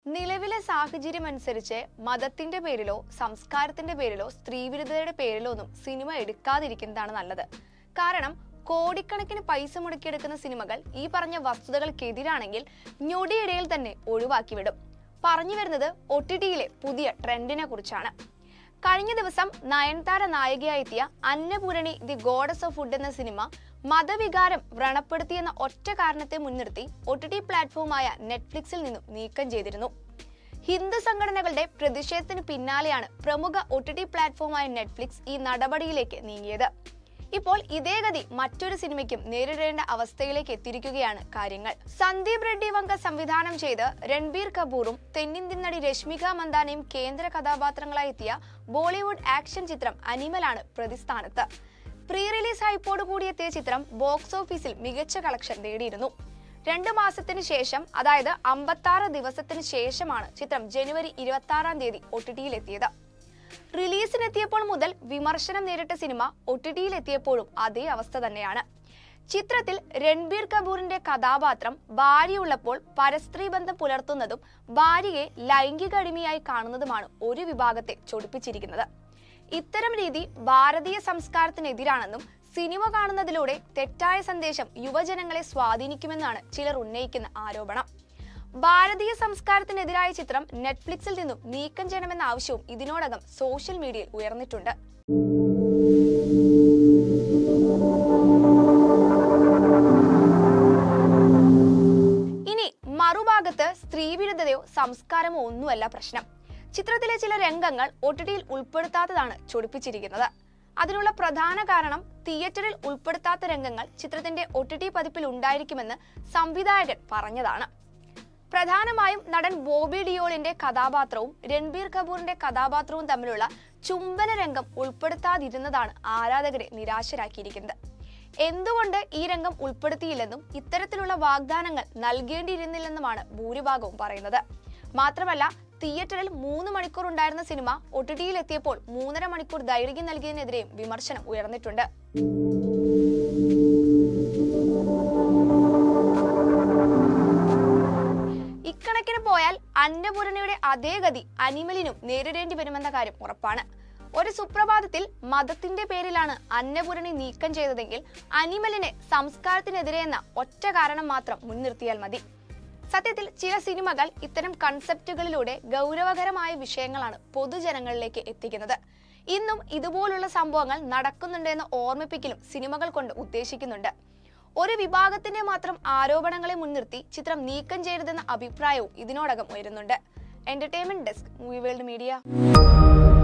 നിലവിലെ സാഹചര്യം അനുസരിച്ച് മതത്തിന്റെ പേരിലോ സംസ്കാരത്തിന്റെ പേരിലോ സ്ത്രീവിരുദ്ധതയുടെ പേരിലോ ഒന്നും സിനിമ എടുക്കാതിരിക്കുന്നതാണ് നല്ലത്. കാരണം കോടിക്കണക്കിന് പൈസ മുടക്കിയെടുക്കുന്ന സിനിമകൾ ഈ പറഞ്ഞ വസ്തുതകൾക്കെതിരാണെങ്കിൽ ഞൊടിയിടയിൽ തന്നെ ഒഴിവാക്കി വിടും. പറഞ്ഞു വരുന്നത് OTTയിലെ പുതിയ ട്രെൻഡിനെ കുറിച്ചാണ്. കഴിഞ്ഞ ദിവസം നയൻതാര നായികയായെത്തിയ Annapoorani the goddess of food എന്ന സിനിമ മതവികാരം വ്രണപ്പെടുത്തിയെന്ന ഒറ്റ കാരണത്തെ മുൻനിർത്തി OTT പ്ലാറ്റ്ഫോമായ നെറ്റ്ഫ്ലിക്സിൽ നിന്നും നീക്കം ചെയ്തിരുന്നു. ഹിന്ദു സംഘടനകളുടെ പ്രതിഷേധത്തിന് പിന്നാലെയാണ് പ്രമുഖ OTT പ്ലാറ്റ്ഫോമായ നെറ്റ്ഫ്ലിക്സ് ഈ നടപടിയിലേക്ക് നീങ്ങിയത്. ഇപ്പോൾ ഇതേ ഗതി മറ്റൊരു സിനിമയ്ക്കും നേരിടേണ്ട അവസ്ഥയിലേക്ക് എത്തിയിരിക്കുകയാണ് കാര്യങ്ങൾ. സന്ദീപ് റെഡ്ഡി വങ്ക സംവിധാനം ചെയ്ത് രൺബീർ കപൂറും തെന്നിന്ത്യൻ നടി രശ്മിക മന്ദാനയും കേന്ദ്ര കഥാപാത്രങ്ങളായി എത്തിയ ബോളിവുഡ് ആക്ഷൻ ചിത്രം അനിമലാണ് പ്രതിസ്ഥാനത്ത്. പ്രീ റിലീസ് ഹൈപ്പോട് കൂടി എത്തിയ ചിത്രം ബോക്സ് ഓഫീസിൽ മികച്ച കളക്ഷൻ നേടിയിരുന്നു. 2 മാസത്തിന് ശേഷം, അതായത് 56 ദിവസത്തിന് ശേഷമാണ് ചിത്രം ജനുവരി 26-ാം തീയതി OTTയിലെത്തിയത്. റിലീസിനെത്തിയപ്പോൾ മുതൽ വിമർശനം നേരിട്ട സിനിമ OTTയിലെത്തിയപ്പോഴും അതേ അവസ്ഥ തന്നെയാണ്. ചിത്രത്തിൽ രൺബീർ കപൂറിന്റെ കഥാപാത്രം ഭാര്യയുള്ളപ്പോൾ പരസ്ത്രീ ബന്ധം പുലർത്തുന്നതും ഭാര്യയെ ലൈംഗിക അടിമയായി കാണുന്നതുമാണ് ഒരു വിഭാഗത്തെ ചൊടിപ്പിച്ചിരിക്കുന്നത്. ഇത്തരം രീതി ഭാരതീയ സംസ്കാരത്തിനെതിരാണെന്നും സിനിമ കാണുന്നതിലൂടെ തെറ്റായ സന്ദേശം യുവജനങ്ങളെ സ്വാധീനിക്കുമെന്നാണ് ചിലർ ഉന്നയിക്കുന്ന ആരോപണം. ഭാരതീയ സംസ്കാരത്തിനെതിരായ ചിത്രം നെറ്റ്ഫ്ലിക്സിൽ നിന്നും നീക്കം ചെയ്യണമെന്ന ആവശ്യവും ഇതിനോടകം സോഷ്യൽ മീഡിയയിൽ ഉയർന്നിട്ടുണ്ട്. ഇനി മറുഭാഗത്ത് സ്ത്രീവിരുദ്ധതയോ സംസ്കാരമോ ഒന്നുമല്ല പ്രശ്നം. ചിത്രത്തിലെ ചില രംഗങ്ങൾ OTTയിൽ ഉൾപ്പെടുത്താത്തതാണ് ചൊടിപ്പിച്ചിരിക്കുന്നത്. അതിനുള്ള പ്രധാന കാരണം തിയേറ്ററിൽ ഉൾപ്പെടുത്താത്ത രംഗങ്ങൾ ചിത്രത്തിന്റെ OTT പതിപ്പിൽ ഉണ്ടായിരിക്കുമെന്ന് സംവിധായകൻ പറഞ്ഞതാണ്. പ്രധാനമായും നടൻ ബോബി ഡിയോളിന്റെ കഥാപാത്രവും രൺബീർ കപൂറിന്റെ കഥാപാത്രവും തമ്മിലുള്ള ചുംബന രംഗം ഉൾപ്പെടുത്താതിരുന്നതാണ് ആരാധകരെ നിരാശരാക്കിയിരിക്കുന്നത്. എന്തുകൊണ്ട് ഈ രംഗം ഉൾപ്പെടുത്തിയില്ലെന്നും ഇത്തരത്തിലുള്ള വാഗ്ദാനങ്ങൾ നൽകേണ്ടിയിരുന്നില്ലെന്നുമാണ് ഭൂരിഭാഗവും പറയുന്നത്. മാത്രമല്ല, തിയേറ്ററിൽ 3 മണിക്കൂർ ഉണ്ടായിരുന്ന സിനിമ OTTയിൽ എത്തിയപ്പോൾ 3.5 മണിക്കൂർ ദൈർഘ്യം നൽകിയതിനെതിരെയും വിമർശനം ഉയർന്നിട്ടുണ്ട്. ഇക്കണക്കിന് പോയാൽ അന്നപൂർണയുടെ അതേ ഗതി അനിമലിനും നേരിടേണ്ടി വരുമെന്ന കാര്യം ഉറപ്പാണ്. ഒരു സുപ്രഭാതത്തിൽ മതത്തിന്റെ പേരിലാണ് അന്നപൂരണി നീക്കം ചെയ്തതെങ്കിൽ അനിമലിനെ സംസ്കാരത്തിനെതിരെ എന്ന ഒറ്റ കാരണം മാത്രം മുൻനിർത്തിയാൽ മതി. സത്യത്തിൽ ചില സിനിമകൾ ഇത്തരം കൺസെപ്റ്റുകളിലൂടെ ഗൗരവകരമായ വിഷയങ്ങളാണ് പൊതുജനങ്ങളിലേക്ക് എത്തിക്കുന്നത്. ഇന്നും ഇതുപോലുള്ള സംഭവങ്ങൾ നടക്കുന്നുണ്ട് എന്ന് ഓർമ്മിപ്പിക്കലും സിനിമകൾ കൊണ്ട് ഉദ്ദേശിക്കുന്നുണ്ട്. ഒരു വിഭാഗത്തിന്റെ മാത്രം ആരോപണങ്ങളെ മുൻനിർത്തി ചിത്രം നീക്കം ചെയ്യരുതെന്ന അഭിപ്രായവും ഇതിനോടകം ഉയരുന്നുണ്ട്. Entertainment desk, Movie World media.